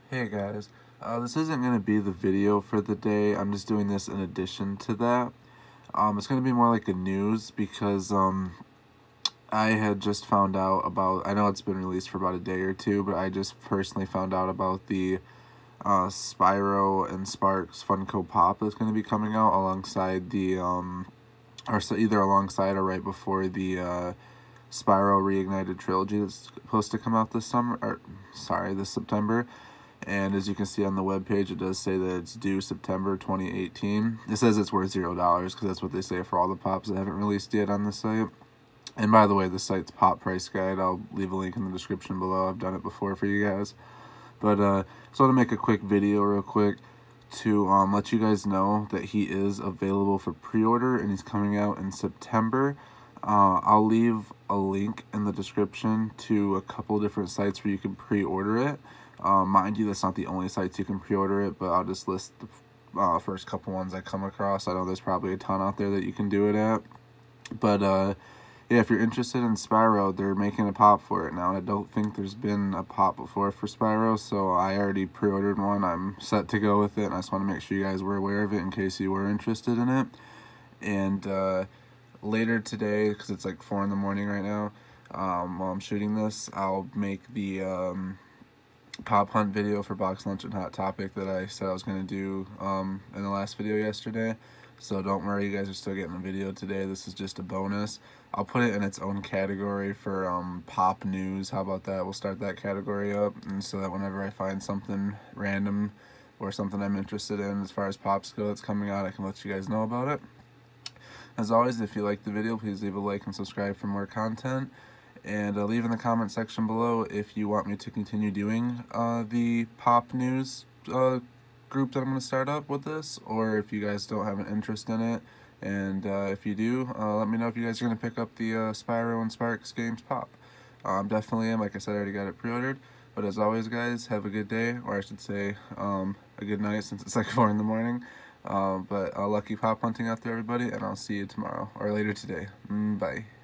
Hey guys, this isn't going to be the video for the day. I'm just doing this in addition to that. It's going to be more like a news because I had just found out about, I know it's been released for about a day or two, but I just personally found out about the Spyro and Sparks Funko Pop that's going to be coming out alongside the, or so either alongside or right before the Spyro Reignited Trilogy that's supposed to come out this summer, or sorry, this September. And as you can see on the webpage, it does say that it's due September 2018. It says it's worth $0 because that's what they say for all the pops that haven't released yet on the site. And by the way, the site's Pop Price Guide. I'll leave a link in the description below. I've done it before for you guys. But just want to make a quick video real quick to let you guys know that he is available for pre-order and he's coming out in September. I'll leave a link in the description to a couple different sites where you can pre-order it. Mind you, that's not the only sites you can pre-order it, but I'll just list the first couple ones I come across. I know there's probably a ton out there that you can do it at. But, yeah, if you're interested in Spyro, they're making a pop for it now. I don't think there's been a pop before for Spyro, so I already pre-ordered one. I'm set to go with it, and I just want to make sure you guys were aware of it in case you were interested in it. And, later today, because it's like 4 in the morning right now, while I'm shooting this, I'll make the, pop hunt video for Box Lunch and Hot Topic that I said I was going to do in the last video yesterday. So don't worry, you guys are still getting the video today. This is just a bonus. I'll put it in its own category for pop news. How about that? We'll start that category up, and so that whenever I find something random or something I'm interested in as far as pops go that's coming out, I can let you guys know about it. As always, if you liked the video, please leave a like and subscribe for more content. And leave in the comment section below if you want me to continue doing the pop news group that I'm going to start up with this, or if you guys don't have an interest in it. And if you do, let me know if you guys are going to pick up the Spyro and Sparks games pop. Definitely am. Like I said, I already got it pre-ordered. But as always, guys, have a good day, or I should say a good night since it's like 4 in the morning. But lucky pop hunting out there, everybody, and I'll see you tomorrow, or later today. Bye.